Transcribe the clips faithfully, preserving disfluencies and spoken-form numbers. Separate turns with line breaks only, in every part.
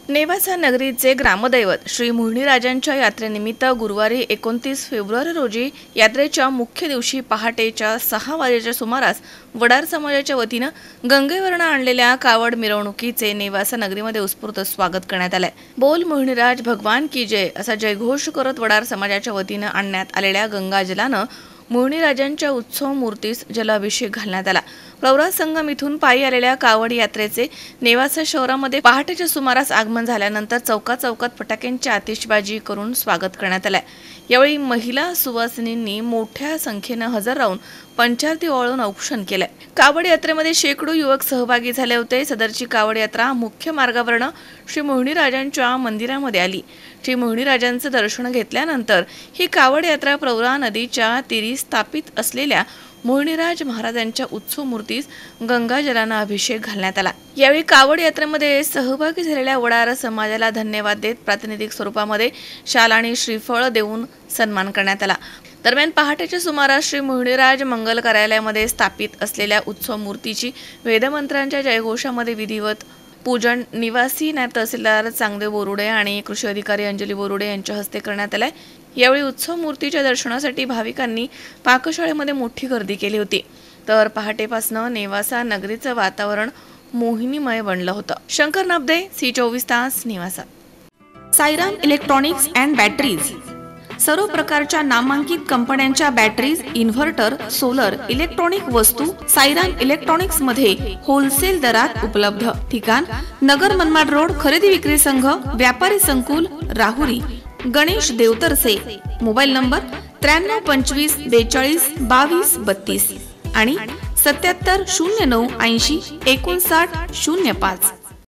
नेवासा नगरीचे ग्रामदैवत श्री मोहिनीराजांच्या यात्रेनिमित्त गुरुवारी एकोणतीस फेब्रुवारी रोजी यात्रेच्या मुख्य दिवशी पहाटेच्या सहा वाजेच्या सुमारास वडार समाजाच्या वतीनं गंगेवरनं आणलेल्या कावड मिरवणुकीचे नेवासा नगरीमध्ये उत्स्फूर्त स्वागत करण्यात आले। बोल मोहिनीराज भगवान की जय असा जयघोष करत वडार समाजाच्या वतीनं आणण्यात आलेल्या गंगाजलानं मोहिनीराजांच्या उत्सव मूर्तीस जलाभिषेक घालण्यात आला। प्रवरा संगम इथून पायी आलेल्या कावड यात्रेचे नेवासा शहरामध्ये पहाटेच्या सुमारास आगमन झाल्यानंतर चौकात चौकात फटाक्यांची आतिषबाजी करून स्वागत करण्यात आले। यावेळी महिला सुवासिनींनी मोठ्या संख्येने हजर राहून पंचारती ओवाळून औक्षण केले। कावड यात्रेमध्ये शेकडो युवक सहभागी झाले होते। सदरची कावड यात्रा मुख्य मार्गावरनं श्री मोहिनीराजांच्या मंदिरामध्ये आली। श्री मोहिनीराजांचं दर्शन घेतल्यानंतर ही कावड यात्रा प्रवरा नदीच्या तीरी स्थापित असलेल्या मोहिनीराज महाराजांच्या उत्सव मूर्तीस गंगाजलानं अभिषेक घालण्यात आला। यावेळी कावड यात्रेमध्ये सहभागी झालेल्या वडार समाजाला धन्यवाद देत प्रातिनिधिक स्वरूपामध्ये शाल आणि श्रीफळ देऊन सन्मान करण्यात आला। दरम्यान पहाटेच्या सुमारास श्री मोहिनीराज मंगल कार्यालयामध्ये स्थापित असलेल्या उत्सव मूर्तीची वेदमंत्रांच्या जयघोषामध्ये विधिवत पूजन निवासी नायब तहसीलदार चांगदेव बोरुडे आणि कृषी अधिकारी अंजली बोरुडे यांच्या हस्ते करण्यात आले। यावेळी उत्सव मूर्तीच्या दर्शनासाठी भाविकांनी पाकशाळेमध्ये मोठी गर्दी केली होती। तर पहाटेपासून नेवासा नगरीचं वातावरण मोहिनीमय बनलं होतं। शंकर नाबदे, सी चोवीस तास, Nevasa. Sairam electronics and batteries सर्व प्रकारच्या नामांकित कंपन्यांच्या बॅटरीज, इन्व्हर्टर, सोलर, इलेक्ट्रॉनिक वस्तू साईराम इलेक्ट्रॉनिक्स मध्ये होलसेल दरात उपलब्ध। ठिकाण नगर मनमाड रोड, खरेदी विक्री संघ, व्यापारी संकुल, राहुरी, गणेश देवतरसे। मोबाईल नंबर त्र्याण्णव पंचवीस बेचाळीस बावीस बत्तीस आणि सत्याहत्तर शून्य नऊ ऐंशी एकोणसाठ शून्य पाच।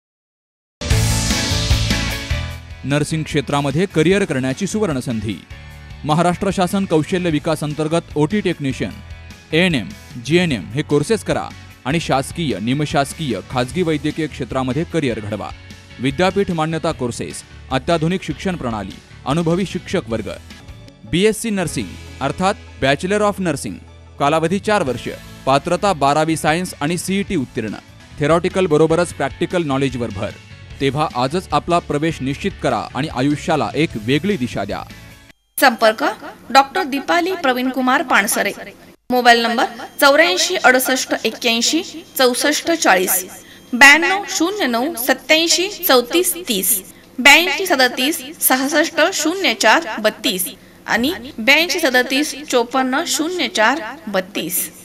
नर्सिंग क्षेत्रामध्ये करिअर करण्याची सुवर्ण संधी। महाराष्ट्र शासन कौशल्य विकास अंतर्गत ओटी टेक्निशियन, एएनएम, जीएनएम हे कोर्सेस करा आणि शासकीय, निमशासकीय, खाजगी वैद्यकीय क्षेत्रामध्ये करिअर घडवा। विद्यापीठ मान्यता कोर्सेस, अत्याधुनिक शिक्षण प्रणाली, अनुभवी शिक्षक वर्ग। बीएससी नर्सिंग अर्थात बॅचलर ऑफ नर्सिंग, कालावधी चार वर्ष, पात्रता बारावी सायन्स आणि सीईटी उत्तीर्ण। थेरॉटिकल बरोबरच प्रॅक्टिकल नॉलेजवर भर। तेव्हा आजच आपला प्रवेश निश्चित करा आणि आयुष्याला एक वेगळी दिशा द्या।
संपर्क doctor Deepali Pravin Kumar Pansare. Mobile number चौऱ्याऐंशी अडुसष्ट एक्क्याऐंशी चौसष्ट चाळीस, ब्याण्णव शून्य नऊ सत्याऐंशी चौतीस तीस, ब्याऐंशी सदतीस सहासष्ट शून्य चार बत्तीस आणि ब्याऐंशी सदतीस चोपन्न शून्य चार बत्तीस।